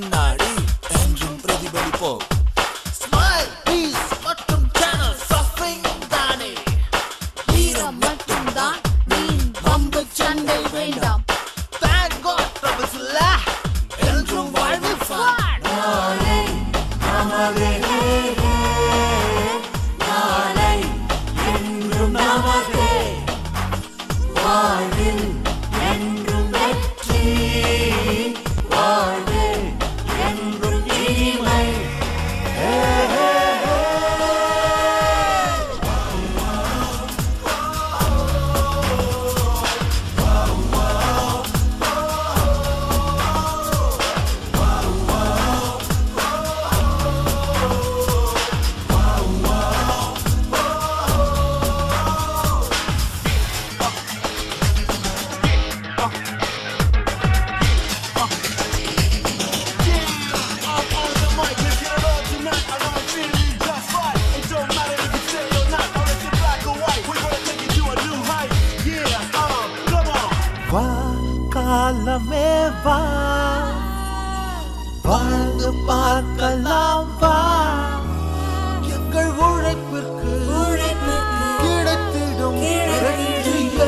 முன்னாடி என்றும் பிரதிபலிப்போம். ஸ்மைல் பீஸ் மற்றும் சேனல் சஃபிங் தானே, வீரம் மட்டும்தான், வீண் வம்பு சண்டை வேண்டாம். Thank God troubles இல்ல, என்றும் வாழ்வு fun. நாளை நமதே, நாளை என்றும் நமதே, வாழ்வில் என்றும் வெற்றி, வாழ்வே என்றும் இனிமை. வா காலமே வா, வாழ்ந்து பார்க்கலாம் வா, எங்கள் உழைப்பிற்கு கிடைத்திடும் வெற்றியே.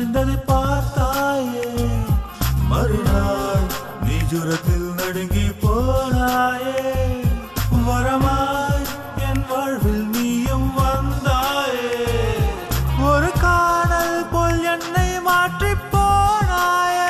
மறைந்ததை பார்த்தாயே மறுநாள் நீ ஜுரத்தில் நடுங்கி போனாயே வரமாய் என் வாழ்வில் நீயும் வந்தாயே ஒரு காணல் போல் என்னை மாற்றி போனாயே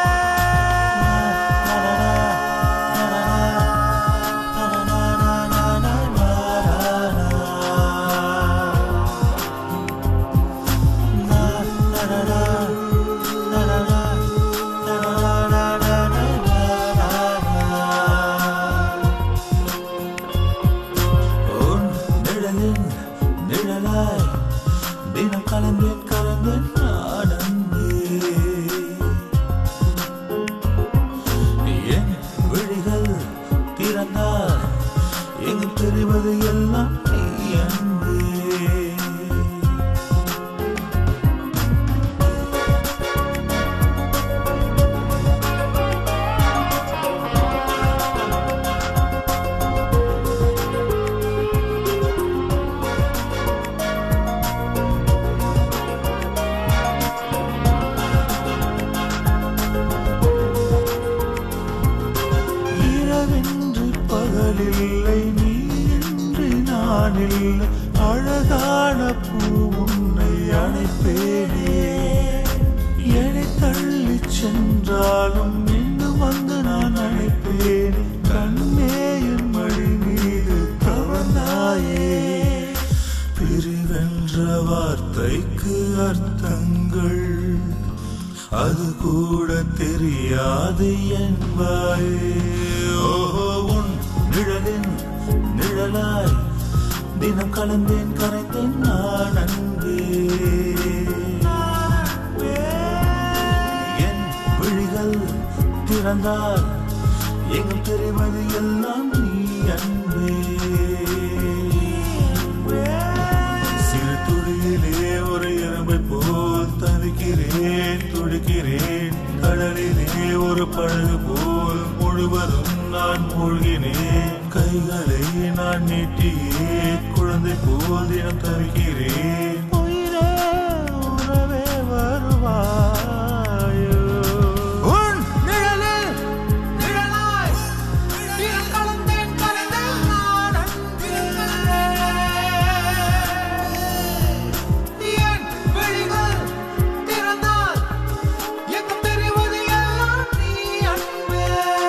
தினம் கலந்தேன் கலந்தேன் நானே என் விழிகள் திறந்தால் எங்கு தெரிவது எல்லாம் நீ அன்பே பகலில்லை நீ இன்றி நான் இல்லை அழகான பூ உன்னை அணைப்பேனே என்னை தள்ளி சென்றாலும் இன்னும் வந்து நான் அணைப்பேன் கண்ணே என் மடி மீது தவறாயே பிரிவென்ற வார்த்தைக்கு அர்த்தங்கள் அது கூட தெரியாது என்பாயே ஓஹோ உன் நிழலின் நிழலாய் தினம் கலந்தேன் கரைந்தேன் நான் அன்பே என் விழிகள் திறந்தால் எங்கும் தெரிவது எல்லாம் நீ அன்பே சிறு துளியிலே ஒரு எறும்பை போல் தவிக்கிறேன் துடிக்கிறேன் கடலிலே ஒரு படகு போல் முழுவதும் நான் மூழ்கினேன் கைகளை நான் நீட்டியே குழந்தை போல் தினம் தவிக்கிறேன் உயிரே உறவே வருவாயோ உன் நிழலில் நிழலாய் தினம் கலந்தேன் கலந்தேன் நான் அன்பே என் விழிகள் திறந்தால் எங்கும் தெரிவது எல்லாம் நீ அன்பே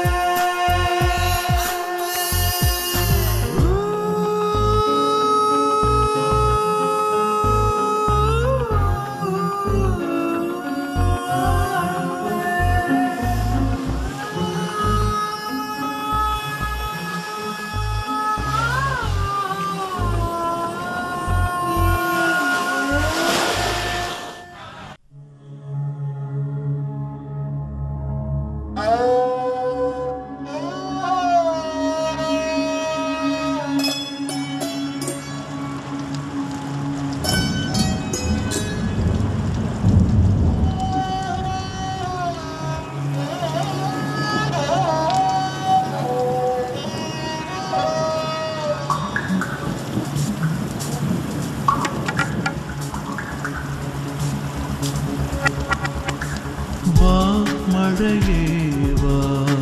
மழையே வா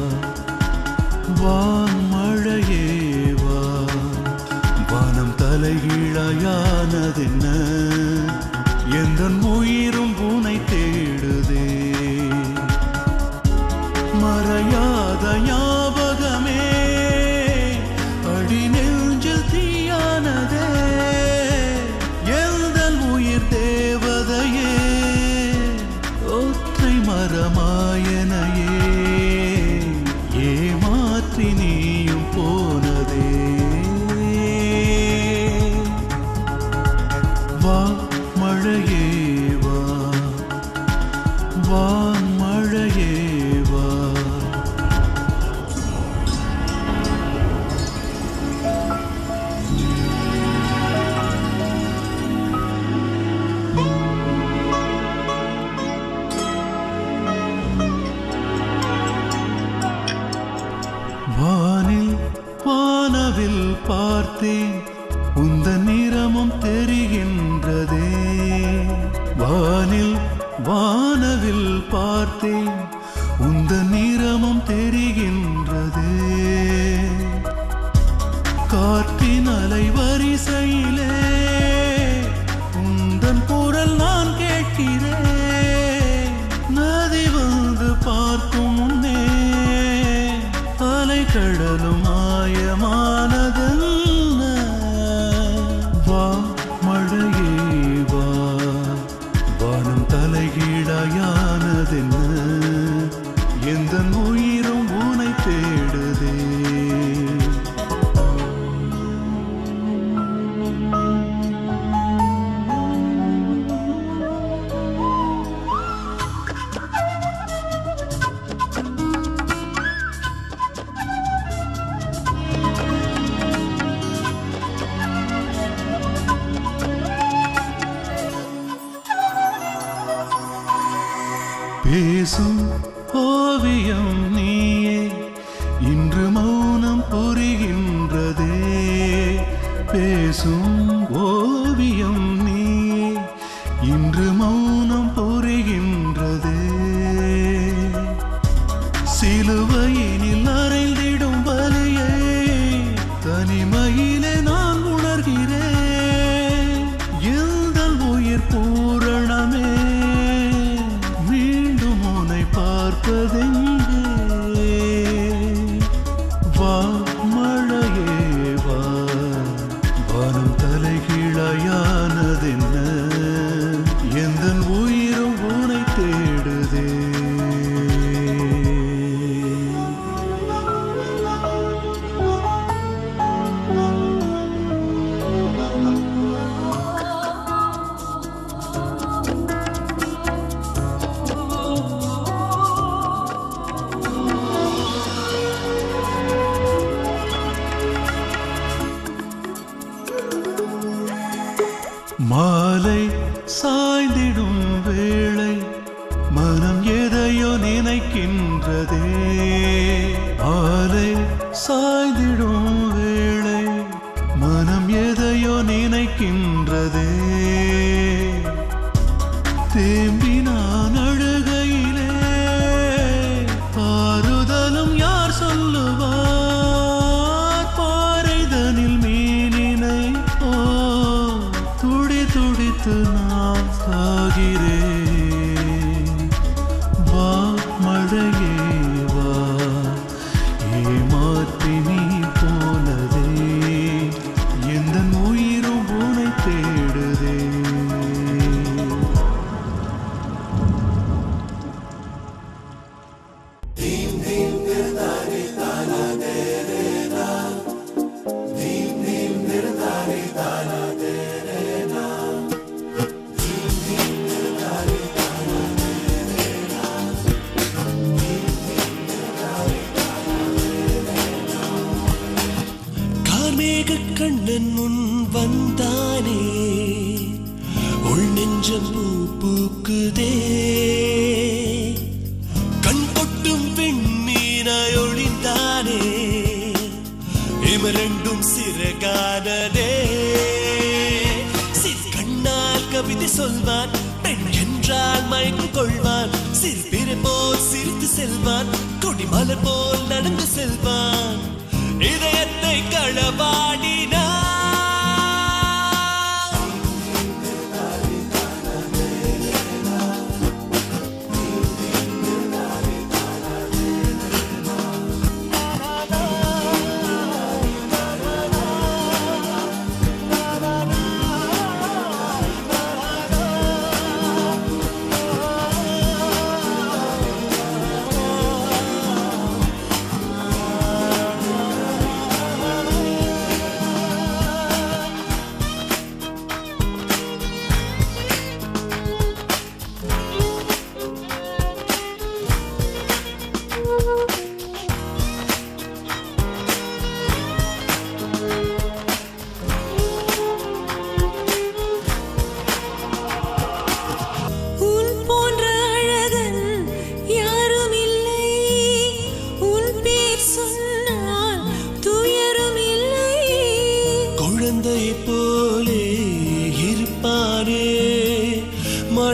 வான்மழையே வா வானம் தலைகீழாயானதென்ன எந்தன் உயிரும் உனை தேடுதே மறையாத ஞாபகமே அடி நெஞ்சில் தீயானதே எந்தன் உயிர் தேவதையே மரமாயனையே ஏமாற்றி நீயும் போனதே வா மழையே வா வான்மழையே வா வானவில் பார்த்தேன் உந்த நிறமும் தெரிகின்றதே வானில் வானவில் பார்த்தேன் உந்த நிறமும் தெரிகின்றதே காற்றின் அலை வரிசையிலே உந்தன் குரல் நான் கேட்கிறேன் நதி வந்து பார்க்கும் முன்னே அலை கடலும் மாயமானதென்ன வா மழையே வா வானம் தலைகீழாயானதென்ன எந்தன் உயிரும் உனை தேடுதே பேசும் ஓவியம் நீயே இன்று மௌனம் புரிகின்றதே பேசும் ஓவியம் நீயே இன்று மௌனம் புரிகின்றதே சிலுவையினில் அறைந்திடும் வலியை தனிமையிலே நான் உணர்கிறேன் எந்தன் உயிர் பூரணமே பார்ப்பதெங்கே வா மழையே வா வானம் தலைகீழாயானதென்ன எந்தன் உயிரும் உனை தேடுதே மாலை சாய்ந்திடும் வேளை மனம் எதையோ நினைக்கின்றதே மாலை சாய்ந்திடும் வேளை மனம் எதையோ நினைக்கின்றதே தேம்பி நான் அழுகையிலே ஆறுதலும் யார் சொல்லுவார் பாறைதனில் மீனினை துடித்து நான் சாகிறேன் வா மழையே வா ஏமாற்றி நீ போனதே எந்தன் உயிரும் உனை தேடுதே கண்ணன் முன் வந்தானே உள் நெஞ்சம் பூ பூக்குதே கண் கொட்டும் பெண்மீனாய் ஒளிந்தானே இமரண்டும் சிறகானதே சிறு கண்ணால் கவிதை சொல்வான் பெண் என்றால் மயக்கம் கொள்வான் சிறு போல் சிரித்து செல்வான் கொடிமலர் போல் நடந்து செல்வான் இதயத்தை களவாடினான்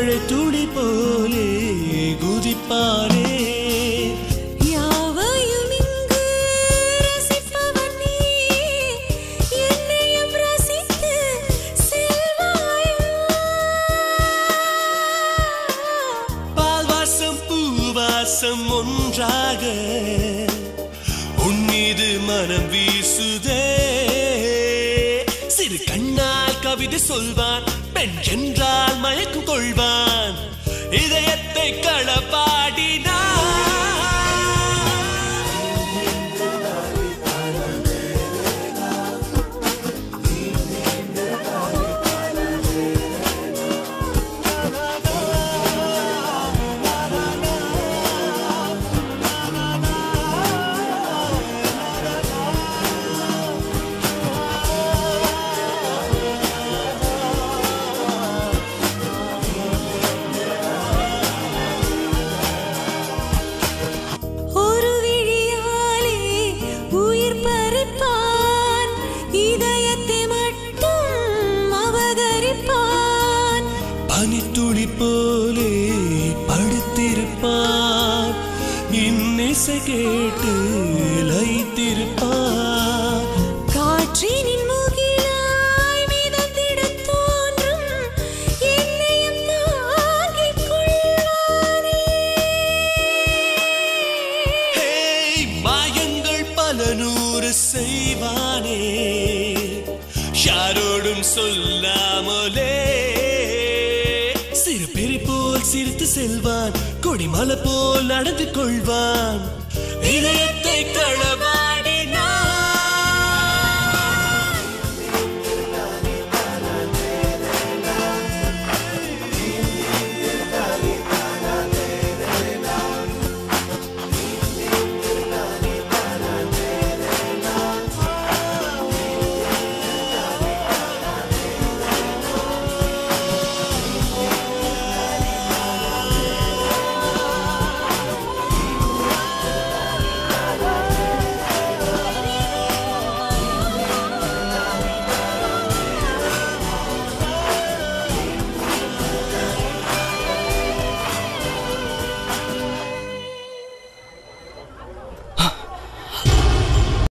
மழை துளி போலே குதிப்பானே யாவையும் இங்கு ரசிப்பவன் நீ என்னையும் ரசித்து செல்வாயா பால்வாசம் பூவாசம் ஒன்றாக உன்மீது மனம் வீசுதே சிறு கண்ணால் கவிதை சொல்வான் பெண் என்றால் மயக்கம் கொள்வான் இதயத்தை களப்பாடினான் ஒரு விழியாலே உயிர் பறிப்பான் இதயத்தை மட்டும் அபகரிப்பான் பனித்துளி போலே படுத்திருப்பான் இன்னிசை கேட்டு லயித்திருப்பான் காற்றினின் முகிலாய் மிதந்திடத் தோன்றும் என்னையும் தாங்கிக் கொள்வானே ஹேய், மாயங்கள் பல நூறு செய்வானே யாரோடும் சொல்லாமலே சிறு பெரி போல் சிரித்து செல்வான் கொடிமலை போல் நடந்து கொள்வான் இதயத்தை களவா